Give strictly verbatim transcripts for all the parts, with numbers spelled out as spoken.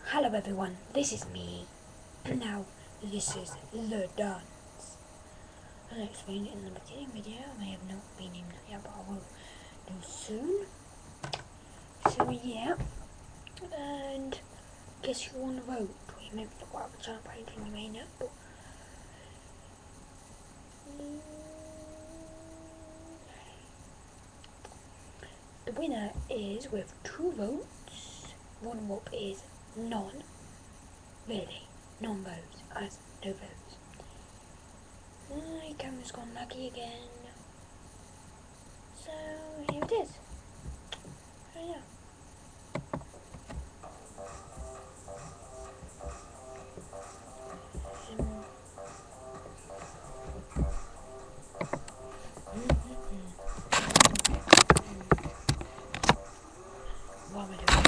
Hello everyone, this is me. Now, this is the dance. I'll explain it in the beginning video. I may have not been in it yet, but I will do soon. So yeah, and guess you want to vote. You may not quite have a chance page and you may not, but the winner is with two votes. One vote is none. Really, none votes, as no votes. My camera's gone laggy again. So here it is. So yeah. Um, what am I doing?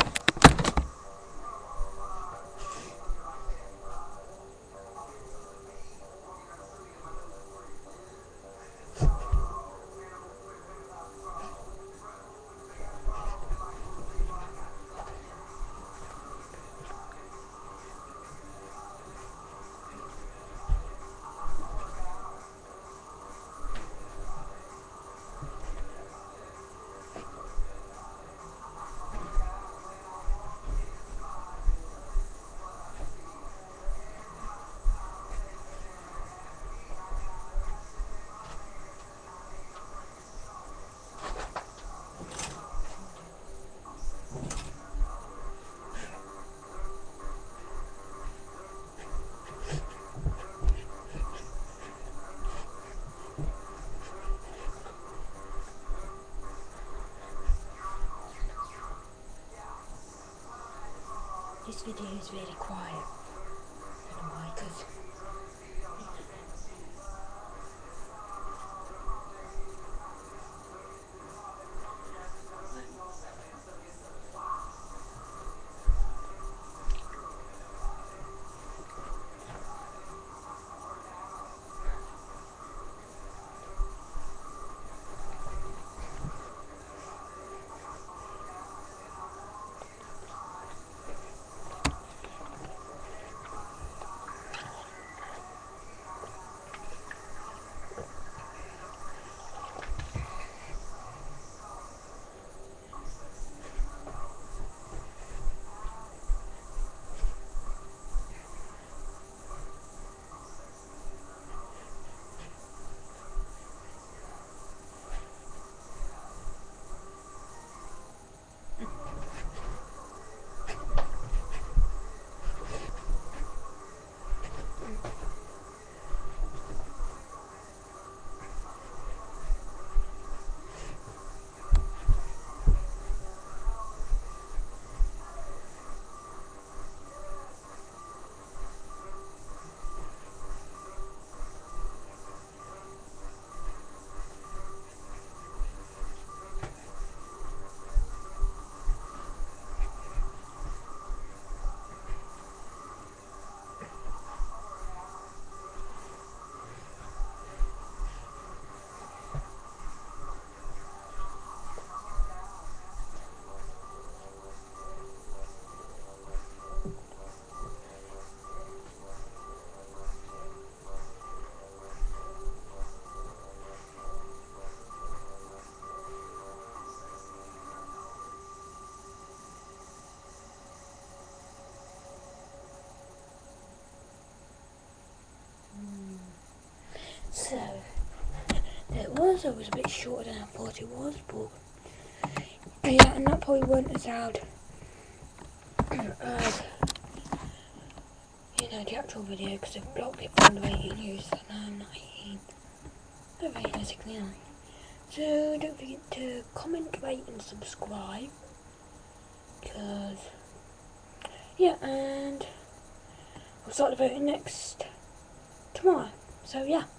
This video is really quiet. I don't know why, because so it was. I was a bit shorter than I thought it was, but yeah, and that probably wasn't as loud as you know the actual video because I've blocked it from the eighteen years and I'm nineteen. Not very basically anyway. So don't forget to comment, rate, and subscribe. Because yeah, and I'll start the voting next tomorrow. So yeah.